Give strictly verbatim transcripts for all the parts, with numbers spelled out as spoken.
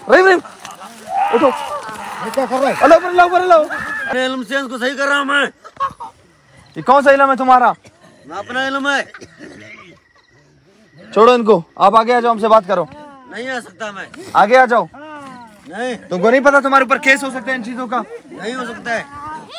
रहीम रहीम उठो। क्या कर रहा है? अल्लाह पर अल्लाह पर अल्लाह। अपने इल्म से इसको सही कर रहा हूँ मैं। ये कौन सा इल्म है तुम्हारा? मैं अपना इल्म है। छोड़ो इनको, आप आगे आ जाओ, हमसे बात करो। नहीं आ सकता मैं। आगे आ जाओ। नहीं, तुमको नहीं पता तुम्हारे ऊपर केस हो सकता है इन चीजों का? नहीं हो सकता है।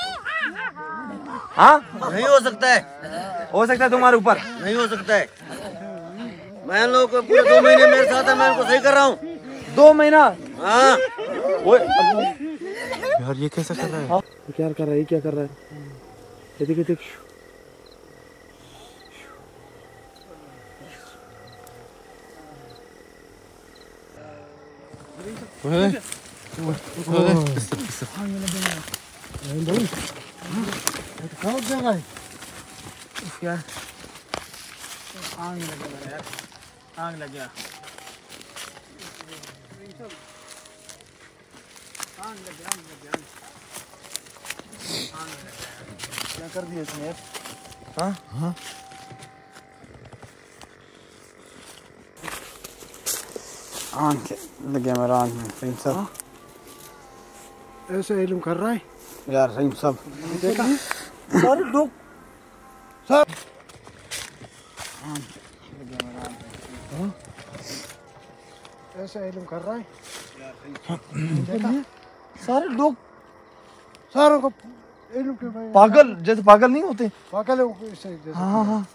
हाँ नहीं हो सकता है। हो सकता है तुम्हारे ऊपर। नहीं हो सकता है। मैं लोग पूरे दो महीने मेरे साथ है, मैं इनको सही कर रहा हूँ। दो महीना? हाँ। ओए यार ये कैसा कर रहा है? हाँ? क्या कर रहा है? क्या कर रहा है? ये देख देख। क्या आग लग गया यार, आग लग गया, आग लग गया, आग लग गया, आग लग गया। क्या कर दिया इसने यार? हाँ हाँ आग लग गया मेरा आग में। रहीम साहब ऐसे इल्म कर रहा है यार। रहीम साहब देखा सारे लोग सब ऐसे इल्म कर रहा है देखा सारे लोग सारों को इल्म के भाई पागल जैसे पागल नहीं होते? पागल है इससे। हाँ हाँ हाँ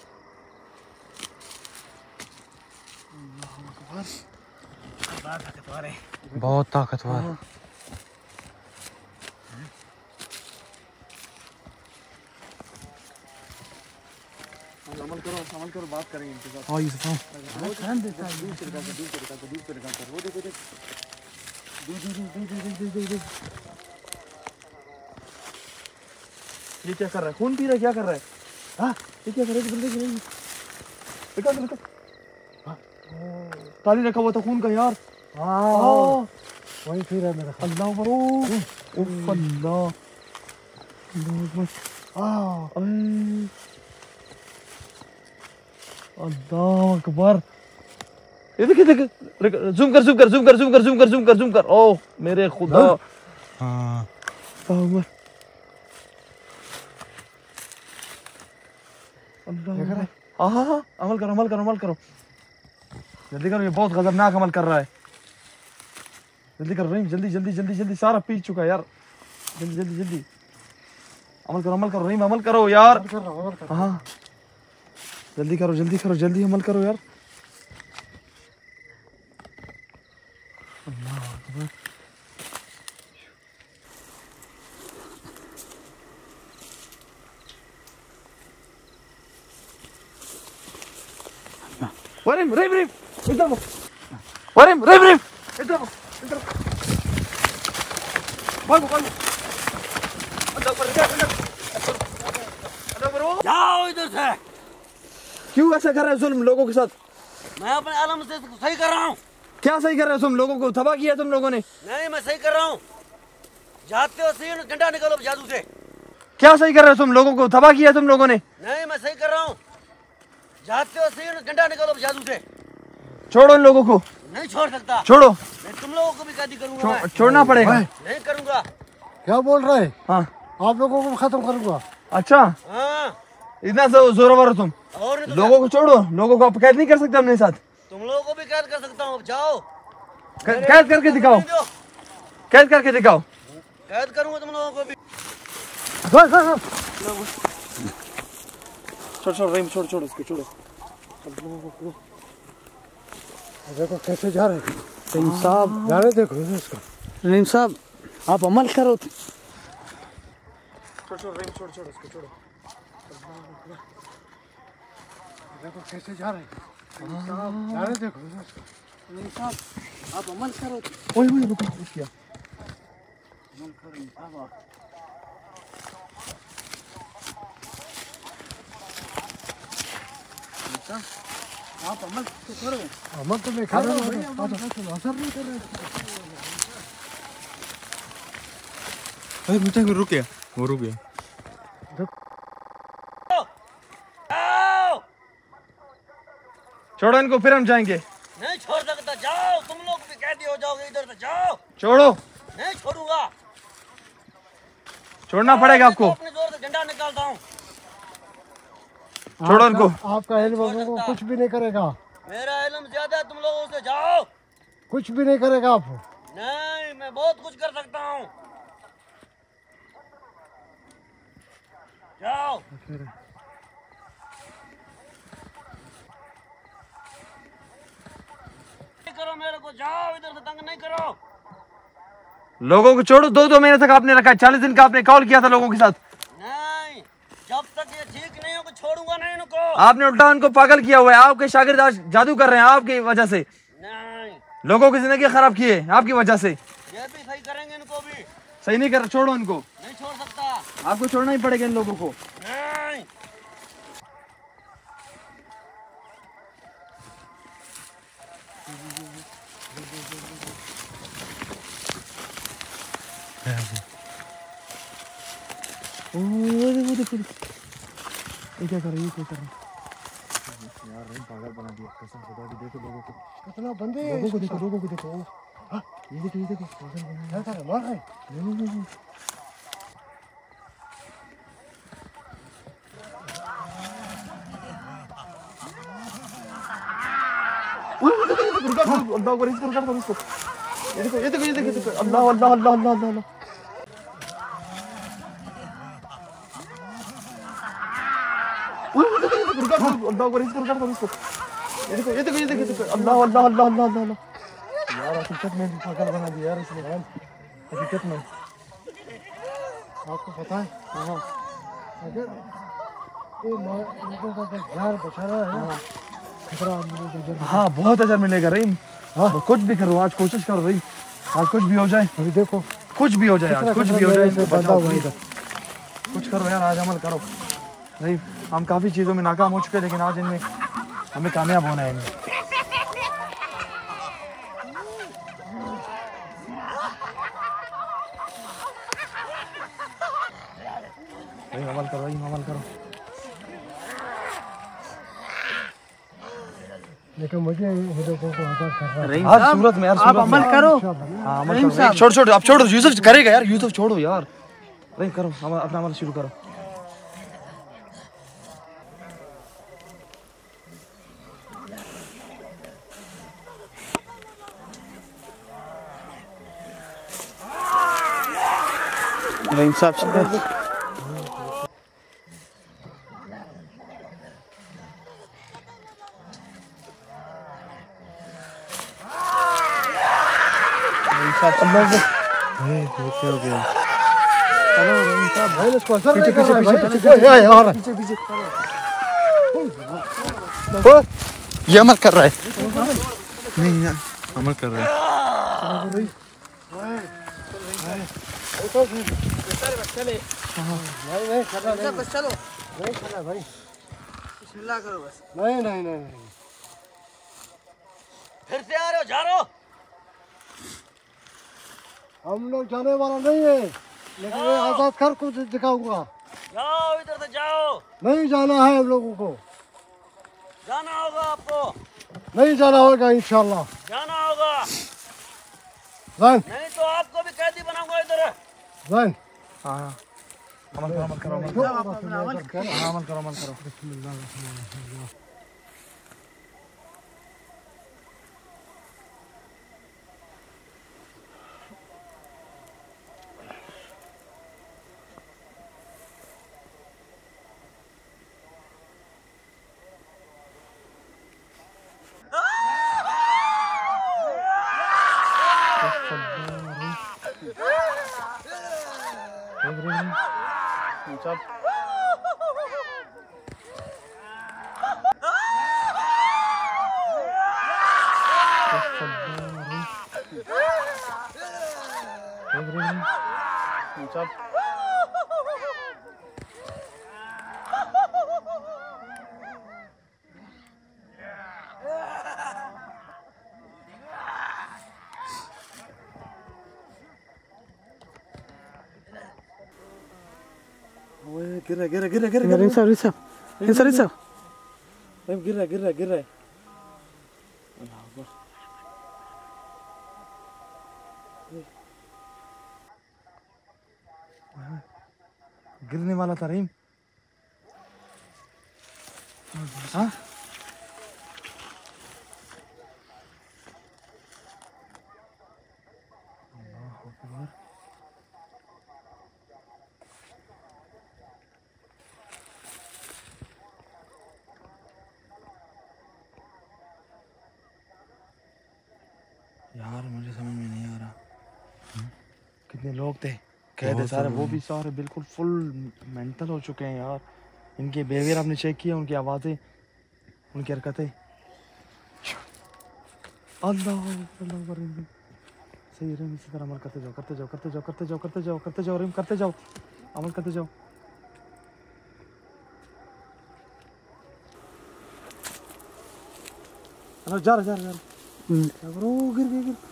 बहुत ताकतवर। अमल करो, अमल करो, बात करेंगे इनके साथ। हाँ यूसुफ हाँ वो ध्यान देता है दूर तरीका से दूर तरीका से दूर तरीका से वो देखो देख दूर दूर दूर दूर दूर दूर दूर। ये क्या कर रहा है? खून पी रहा है? क्या कर रहा है? हाँ ये क्या कर रहा है? बंदे की नहीं देखा देखा ताली रखा हुआ था खून का यार। हाँ वही फिर है मेरा अल्लाह बरो उफ अल्लाह अल्लाह अकबर। ये देखिए देखिए जूम कर जूम कर जूम कर जूम कर जूम कर जूम कर जूम कर। ओह मेरे खुदा। हाँ अल्लाह अल्लाह। हाँ हाँ हाँ अमल करो अमल करो अमल करो जल्दी करो। ये बहुत खतरनाक अमल कर रहा है। जल्दी करो रहीम जल्दी जल्दी जल्दी जल्दी। सारा पी चुका है यार। जल्दी जल्दी जल्दी अमल करो अमल करो रहीम अमल करो यार। हाँ जल्दी करो जल्दी करो जल्दी अमल करो यार। अल्लाह अकबर। वरीम रहीम रहीम इधर वो वरीम रहीम रहीम इधर वो इधर भागो भागो अंदर पर जा अंदर अंदर पर वो जाओ इधर से। क्यों ऐसा कर रहे हो तुम लोगों के साथ? मैं अपने इल्म से इसको सही कर रहा हूँ। क्या सही कर रहे हो तुम? लोगों को तबाह किया तुम लोगों ने। नहीं मैं सही कर रहा हूँ। जाते हो सही डंडा निकालो जादू से। क्या सही कर रहे हो तुम? लोगों को तबाह किया तुम लोगों ने। नहीं मैं सही कर रहा हूँ। जाते हो सही डंडा निकालो जादू से। छोड़ो इन लोगों को। नहीं छोड़ सकता। छोड़ो। मैं तुम लोगों को भी कैदी करूंगा। मैं छोड़ना पड़ेगा। नहीं करूंगा। क्या बोल रहा है? हाँ आप लोगों को खत्म करूंगा। अच्छा हाँ इतना जोरावर हो तुम। और नहीं तो लोगों को छोड़ो। लोगों को आप कैद नहीं कर सकते अपने साथ। तुम लोगों को भी कैद कर सकता हूँ। जाओ कैद करके दिखाओ। कैद करके दिखाओ। कैद करूंगा तुम लोगों को भी। छोड़ छोड़ रहीम छोड़ छोड़ इसको छोड़ो। देखो कैसे जा रहे हैं रहीम साहब। जा रहे देखो इसको। रहीम साहब आप अमल करो। छोड़ छोड़ रहीम छोड़ छोड़ इसको छोड़ो। देखो कैसे जा रहे हैं रहीम साहब। जा रहे देखो इसको। रहीम साहब आप अमल करो। ओए ओए रुको कुछ किया। अमल करो रहीम साहब। आप अमल तो करो। अमल तो मैं कर रहा हूँ असर नहीं कर रहे। अरे मुझे रुक गया वो रुक गया। छोड़ो इनको फिर हम जाएंगे। नहीं छोड़ सकता। जाओ तुम लोग भी कैदी हो हो जाओगे इधर से, जाओ। छोड़ो, नहीं छोड़ूंगा, छोड़ना पड़ेगा आपको। अपने जोर से झंडा निकालता हूँ। छोड़ो इनको। आपका इल्म को कुछ भी नहीं करेगा, मेरा इल्म ज्यादा है तुम लोगों से, जाओ। कुछ भी नहीं करेगा आपको। नहीं, मैं बहुत कुछ कर सकता हूँ, जाओ। नहीं करो मेरे को, जाओ इधर से, तंग नहीं करो। लोगों को छोड़ो, दो दो महीने तक आपने रखा है, चालीस दिन का आपने कॉल किया था लोगों के साथ। नहीं, जब तक ये ठीक नहीं हो छोड़ूंगा नहीं इनको। आपने उल्टा उनको पागल किया हुआ है, आपके शागिर्द आज जादू कर रहे हैं आपकी वजह से। नहीं, लोगों की जिंदगी खराब की है आपकी वजह से। ये भी सही करेंगे इनको भी। सही नहीं कर, छोड़ो इनको। नहीं छोड़ सकता, आपको छोड़ना ही पड़ेगा इन लोगों को। नहीं। ओ देखो देखो ये क्या कर रही है, क्या कर रही है यार, रहीम पागल बना दिया कसम खुदा की। देखो लोगों को, कितना बंदे हैं लोगों को इसके देखो, साथ। लोगों को देखो। हाँ, ये देखो ये देखो पागल बना दिया। क्या कर रहा है? नहीं नहीं नहीं अल्लाह को इसको कर दो इसको। ये देखो ये देखो ये देखो अल्लाह अल्लाह अल्लाह अल्लाह अल्लाह। अल्लाह को इसको कर दो इसको। ये देखो ये देखो ये देखो अल्लाह अल्लाह अल्लाह अल्लाह अल्लाह। यार हकीकत में पागल बना दिया यार इसने, हकीकत में। आपको पता है, हाँ, अगर ये लोगों का घर बचा रहा है ना, खतरा आप लोगों को जल्द। हाँ बहुत अजर मिलेगा रहीम। हाँ कुछ भी करो, आज कोशिश करो रहीम, आज कुछ भी हो जाए। अभी देखो कुछ भी हो जाए, आज कुछ भी हो जाए, इसको बंदा बचाओ हुआ please। इधर। कुछ करो यार, आज अमल करो रहीम। हम काफ़ी चीज़ों में नाकाम हो चुके हैं, लेकिन आज इनमें हमें कामयाब होना है इनमें। रहीम अमल करो, रहीम अमल करो। लेकिन मुझे ये लोगों को आजाद कर रहा है। रहीम आज सूरत में यार, आप सूरत में। अमल करो। हाँ अमल करो रहीम। छोड़ छोड़ अब छोड़ो, यूसुफ करेगा यार, यूसुफ छोड़ो यार। रहीम करो अमल, अपना अमल शुरू करो। रहीम साहब क्या हो गया? चलो रहीम साहब, भाई इसको असर नहीं कर रहा है भाई। ये यार पीछे पीछे ये अमल कर रहा है। नहीं यार अमल कर रहा है। नहीं नहीं कर रहा, बस चलो, नहीं कर रहा भाई। बिस्मिल्लाह करो बस। नहीं नहीं नहीं नहीं। फिर से आ रहे हो, जा रहे हो। हम लोग जाने वाला नहीं है, लेकिन मैं आजाद कर कुछ दिखाऊंगा। जाओ इधर से, जाओ। नहीं जाना है हम लोगों को, जाना होगा आपको, नहीं जाना होगा इंशाल्लाह। जाना होगा, जान नहीं तो आपको भी कैदी बनाऊंगा इधर। जान हाँ हाँ अमल करो, अमल करो, अमल करो। हाँ अमल करो, अमल करो। गिर रहा गिर रहा गिर रहा गिर रहा रहीम साहब रहीम साहब रहीम साहब रहीम साहब गिर रहा गिर रहा गिर रहा है। गिरने वाला था रहीम। हाँ यार मुझे समझ में नहीं आ रहा कितने लोग थे कैद है सारे, वो भी सारे बिल्कुल फुल मेंटल हो चुके हैं यार। इनके बिहेवियर आपने चेक किया, उनकी आवाज़ें, उनकी हरकतें। अल्लाह अल्लाह सही रहीम, इसी तरह अमल करते जाओ करते जाओ करते जाओ करते जाओ करते जाओ करते जाओ रहीम, करते जाओ, अमल करते जाओ। अरे जा रहा जा रहा जा रहा गिर गया गिर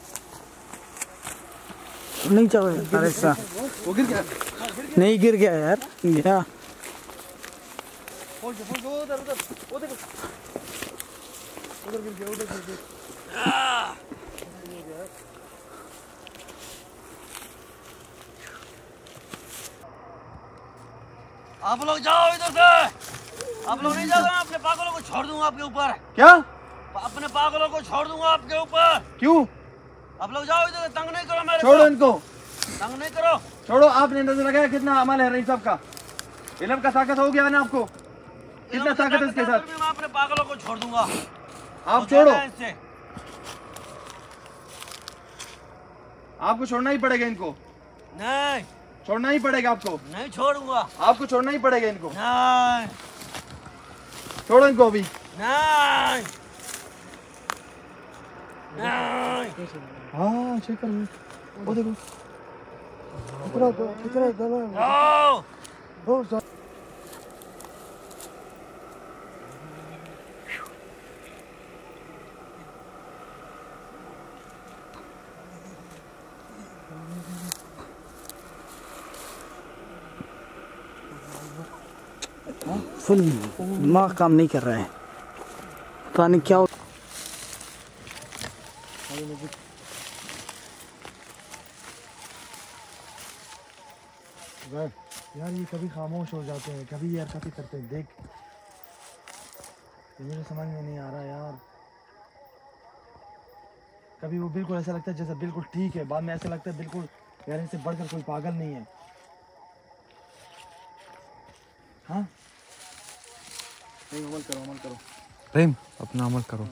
नहीं जाओ अरे सा वो गिर गया नहीं गिर गया यार गया। उधर उधर वो देखो उधर गिर गया उधर गिर गया। आप लोग जाओ इधर से, आप लोग नहीं जाओगे, अपने पागलों को छोड़ दूंगा आपके ऊपर। क्या? अपने पागलों को छोड़ दूंगा आपके ऊपर। क्यों? आप लोग जाओ इधर, तंग नहीं करो मेरे छोड़ो को। इनको, तंग नहीं करो। छोड़ो। आपने नजर लगाया कितना अमल है रहीम साहब का, इल्म का ताकत हो गया ना आपको, कितना ताकत है इसके साथ। मैं अपने पागलों को छोड़ दूंगा। आप छोड़ो, आपको छोड़ना ही पड़ेगा इनको, नहीं छोड़ना ही पड़ेगा आपको, नहीं छोड़ूंगा, आपको छोड़ना ही पड़ेगा इनको। नहीं छोड़ो इनको अभी। नहीं नहीं। हाँ चेक कर, वो देखो कितना कितना गला है आओ। बहुत ज्यादा। फुल दिमाग काम नहीं कर रहा है, पता नहीं क्या। यार ये कभी खामोश हो जाते हैं, कभी ये हरकतें करते हैं, देख मुझे समझ में नहीं आ रहा यार। कभी वो बिल्कुल ऐसा लगता है जैसे बिल्कुल ठीक है, बाद में ऐसा लगता है बिल्कुल यार इनसे बढ़कर कोई पागल नहीं है। हाँ नहीं, अमल करो अमल करो रहीम, अपना अमल करो।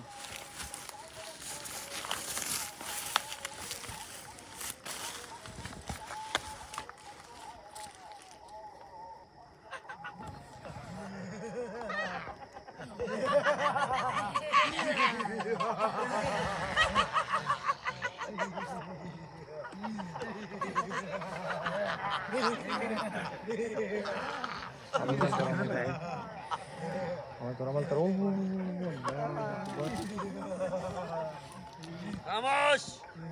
अमल करो अमल करो। खामोश।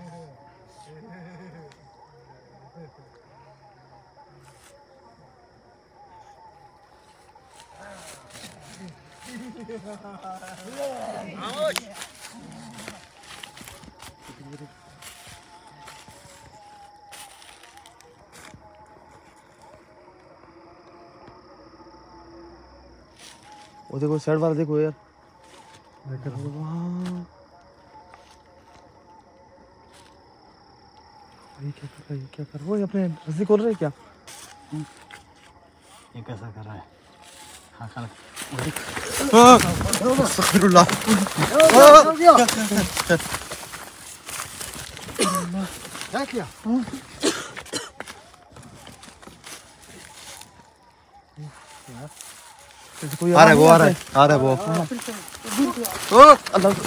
खामोश। वो देखो साइड वाला देखो यार, ये क्या कर रहा है, ये क्या कर रहा है? वो ये अपने रस्सी खोल रहे हैं क्या? ये कैसा कर रहा है? हाँ खाना अस्तगफिरुल्लाह। क्या किया? आ रहा है वो, आ रहा है आ रहा है वो। अल्लाह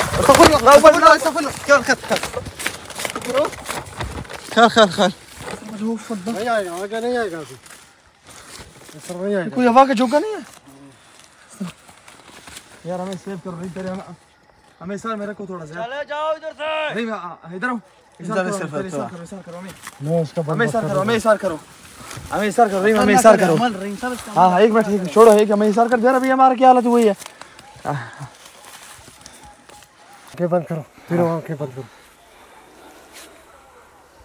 खैर खैर खैर नहीं आएगा, आगे नहीं आएगा अभी, ऐसा नहीं आएगा। कोई हवा का झोंका नहीं है यार। हमें सेव करो नहीं तेरे, हमें सर मेरे को थोड़ा सा चले जाओ इधर से। नहीं इधर आओ, इशारा करो, इशारा करो, इशारा करो, हमें नहीं उसका हमें इशारा करो, हमें इशारा करो, हमें इशारा करो, नहीं हमें इशारा करो। हाँ हाँ एक मिनट, ठीक छोड़ो, एक हमें इशारा कर दे। अभी हमारा क्या हालत हुई है? आंखें बंद करो, फिर आंखें बंद करो।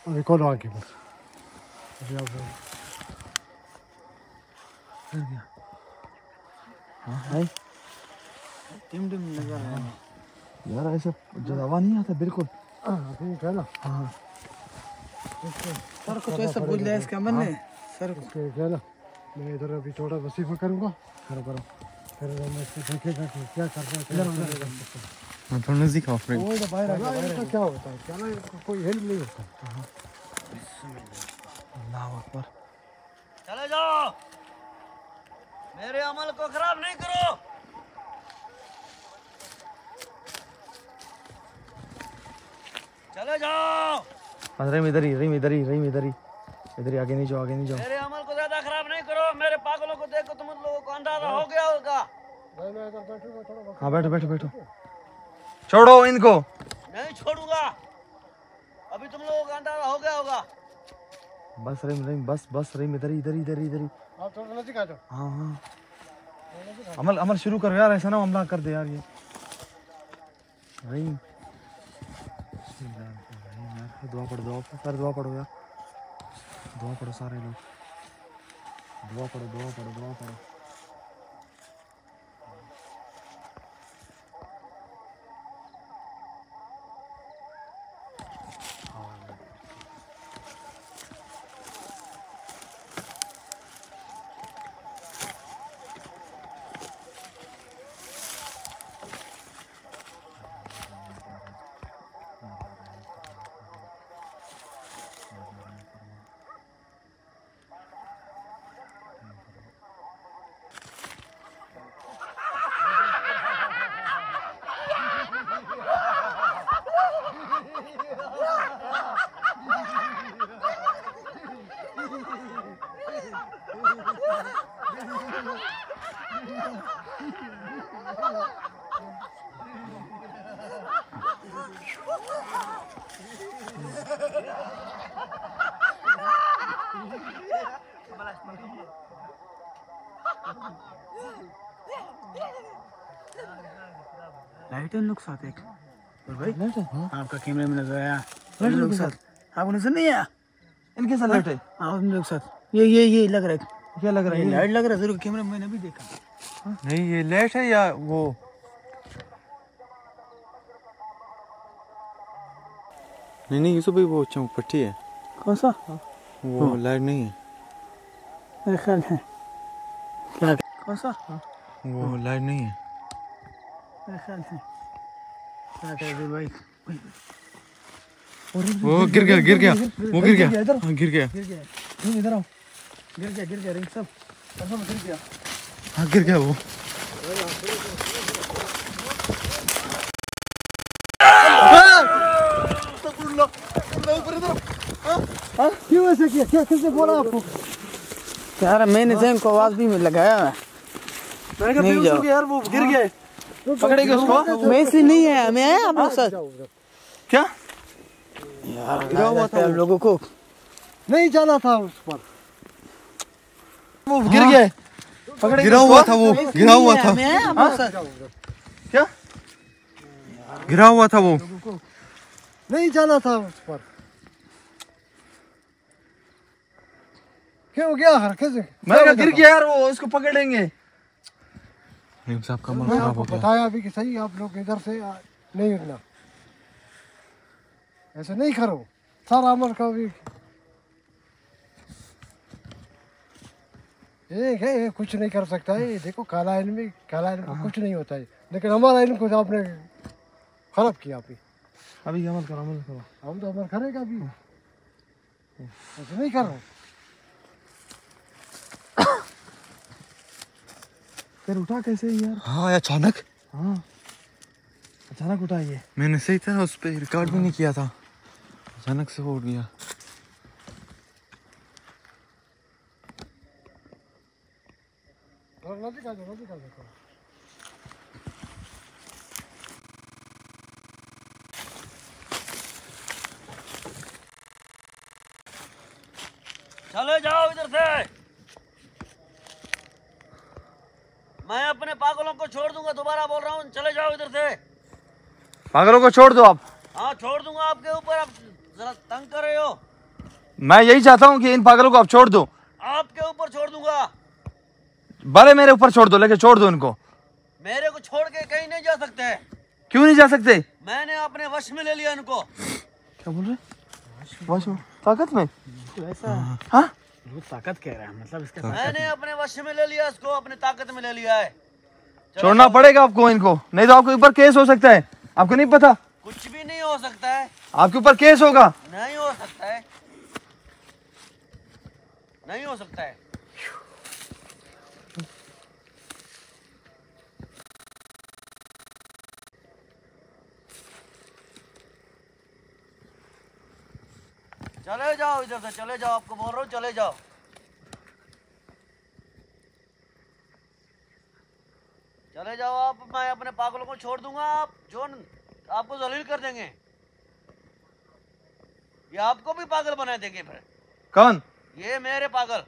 अभी खोलो आंखें बस। अभी आप हाँ भाई टिम टिम नजर आ रहा है यार, ऐसे जो हवा नहीं आता बिल्कुल। हाँ अभी है ना। हाँ सर को तो ऐसा बोल दिया इसका मन है सर को। इसके क्या ना, मैं इधर अभी थोड़ा वसीफा करूँगा। करो करो फिर मैं इसको देखेगा कि क्या कर रहा है, क्या कर रहा है। मैं थोड़ा नजदीक आओ फ्रेंड। वो तो बाहर आ गया, इसका क्या होता है, क्या ना इसको कोई हेल्प नहीं होता। अल्लाह अकबर। चले जाओ, मेरे अमल को खराब नहीं करो। चले जाओ, रहीम इधर ही, रहीम इधर ही, रहीम इधर ही, इधर ही, आगे नहीं जाओ, आगे नहीं जाओ। मेरे अमल को ज्यादा खराब नहीं करो। मेरे पागलों को देखो, तुम लोगों को अंदाजा हो गया होगा। मैं मैं इधर बैठूंगा थोड़ा। हाँ बैठो बैठो बैठो, छोड़ो इनको। नहीं छोड़ूंगा, अभी तुम लोगों को अंदाजा हो गया होगा। बस रहीम, रहीम बस बस, रहीम इधर ही, इधर ही, इधर ही, इधर ही। आप थोड़ा नजदीक आ जाओ। हाँ हाँ, अमल अमल शुरू करो यार, ऐसा ना हमला कर दे यार ये। रहीम यार, दुआ पढ़ो, दुआ पढ़ो, दुआ पढ़ो यार, दुआ पढ़ो सारे लोग, दुआ पढ़ो, दुआ पढ़ो, दुआ पढ़ो। लाइट इन लोग साथ एक और भाई लाइट है? हाँ। आपका कैमरे में नजर आया इन लोग साथ, आपको नजर नहीं आया? इनके साथ लाइट है? हाँ उन लोग साथ ये ये ये लग रहा है, क्या लग रहा ये है? लाइट लग रहा है जरूर, कैमरे में मैंने भी देखा। नहीं ये लाइट है या वो? नहीं नहीं, ये तो भाई वो चौपट्टी है। कौन सा? वो लाइट नहीं है, मेरे ख्याल है क्या, कौन सा? वो लाइट नहीं है। मेरे ख्याल है क्या कर रहे भाई? वो गिर गया, गिर गया, वो गिर गया, हाँ गिर गया, गिर गया, तुम इधर आओ। गिर गया, गिर गया रिंग सब सब गिर गया। हाँ गिर गया वो। क्यों ऐसे किया, क्या किसने बोला आपको? यार मैंने से इनको आवाज भी में लगाया है, मैंने कहा नहीं बेहोश जाओ। हो गया यार, वो गिर गए। पकड़ेंगे उसको? मैं इसलिए नहीं आया, मैं आया आप लोग साथ। क्या यार गिरा हुआ था लोगों को, नहीं जाना था उस पर। वो गिर गए? पकड़ेंगे गिरा हुआ था वो, गिरा हुआ था, मैं आया आप लोग साथ। क्या गिरा हुआ था वो। नहीं जाना था उस पर। क्यों गया हर कैसे? मैंने कहा गिर गया यार, वो इसको पकड़ेंगे। नीम साहब का मन मैं खराब आपको हो गया। बताया अभी कि सही, आप लोग इधर से आ- नहीं उठना, ऐसे नहीं करो। सारा अमर का भी ये है, ये कुछ नहीं कर सकता है। ये देखो काला इल्म भी, काला इल्म को कुछ नहीं होता है, लेकिन हमारा इल्म को आपने खराब किया अभी। अभी अमल करो, अमल करो। हम तो अमर करेगा अभी, ऐसे नहीं करो। फिर उठा कैसे यार? हाँ अचानक, हाँ अचानक उठा ये। मैंने सही तरह उस पर रिकॉर्ड भी नहीं किया था, अचानक से वो उठ गया। नजदीक आ जाओ, नजदीक आ जाओ। चले जाओ इधर से, मैं अपने पागलों को छोड़ दूंगा। दोबारा बोल रहा हूँ, चले जाओ इधर से। पागलों को छोड़ दो आप। हाँ छोड़ दूंगा आपके ऊपर, आप जरा तंग कर रहे हो। मैं यही चाहता हूँ कि इन पागलों को आप छोड़ दो। आपके ऊपर छोड़ दूंगा। भले मेरे ऊपर छोड़ दो, लेकिन छोड़ दो इनको। मेरे को छोड़ के कहीं नहीं जा सकते। क्यों नहीं जा सकते? मैंने अपने वश में ले लिया इनको। क्या बोल रहे? वश में? ताकत में? तो ऐसा हाँ? वो ताकत कह रहा है, मतलब इसका मैंने अपने वश में ले लिया इसको, अपने ताकत में ले लिया है। छोड़ना पड़ेगा आपको इनको, नहीं तो आपके ऊपर केस हो सकता है। आपको नहीं पता? कुछ भी नहीं हो सकता है। आपके ऊपर केस होगा। नहीं हो सकता है, नहीं हो सकता है। चले जाओ इधर से, चले जाओ, आपको बोल रहा हूँ चले जाओ। चले जाओ आप, मैं अपने पागलों को छोड़ दूंगा। आप जो आपको जलील कर देंगे, ये आपको भी पागल बना देंगे फिर। कौन? ये मेरे पागल,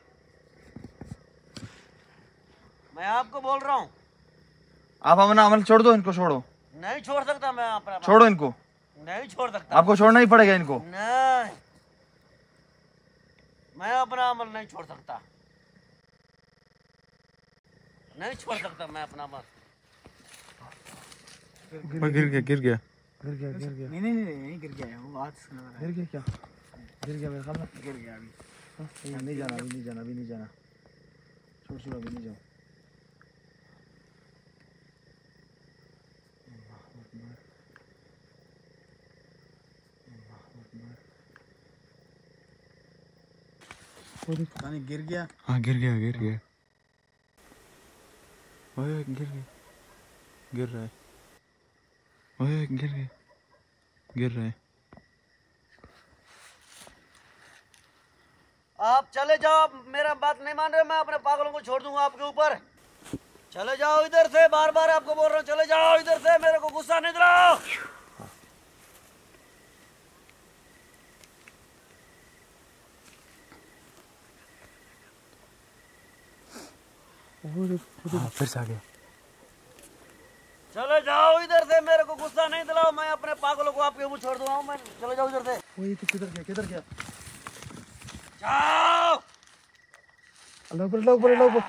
मैं आपको बोल रहा हूँ। आप अपना अमल छोड़ दो, इनको छोड़ो। नहीं छोड़ सकता मैं अपना, छोड़ो इनको। नहीं छोड़ सकता। आपको छोड़ना ही पड़ेगा इनको। नहीं, मैं अपना अमल नहीं छोड़ सकता, नहीं छोड़ सकता मैं अपना अमल। गिर गया गिर गया गिर गया गिर गया नहीं नहीं नहीं नहीं गिर गया है, वो बात सुन रहा है। गिर गया क्या? गिर गया मेरे सामने। गिर गया अभी। हाँ, नहीं जाना अभी, नहीं जाना अभी, नहीं जाना। छोड़ छोड़ अभी नहीं जाओ। पता नहीं गिर गया। हाँ गिर गया गिर गया ओए गिर गया गिर रहा है ओए गिर गया गिर रहा है। आप चले जाओ, मेरा बात नहीं मान रहे, मैं अपने पागलों को छोड़ दूंगा आपके ऊपर। चले जाओ इधर से, बार बार आपको बोल रहा हूँ चले जाओ इधर से, मेरे को गुस्सा नहीं दिलाओ। हाँ फिर से आ गया। चले जाओ इधर से, मेरे को गुस्सा नहीं दिलाओ, मैं अपने पागलों को आपके ऊपर छोड़ दूंगा। मैं चले जाओ इधर से। वही तो किधर गया किधर गया? जाओ। अल्लाह पर अल्लाह पर अल्लाह पर।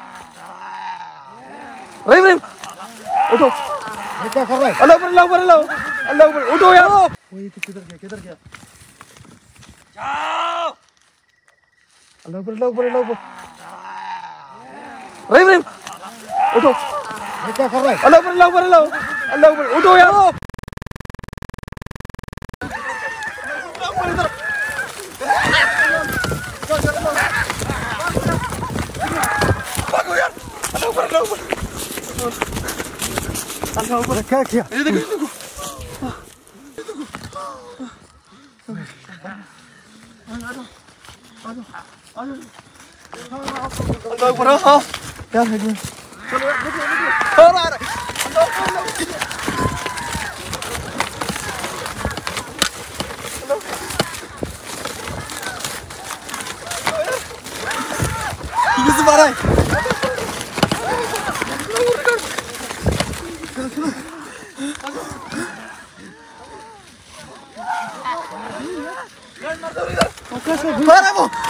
रहीम रहीम उठो। ये क्या कर रहा है? अल्लाह पर अल्लाह पर अल्लाह अल्लाह पर उठो यार। वही तो किधर गया किधर गया? जाओ। अल्लाह पर अल्लाह पर अल्लाह पर। रहीम रहीम उठो। ये क्या कर रहा है? अल्लाह पर अल्लाह पर अल्लाह अल्लाह पर उठो यार। भागो यार। अल्लाह पर अल्लाह पर अल्लाह पर। क्या किया? ये देखो ये देखो। अल्लाह पर हाँ यार है क्या? चलो यार देखो देखो और आ रहा है। अल्लाह पर अल्लाह किससे मारा है? कैसे मारा वो?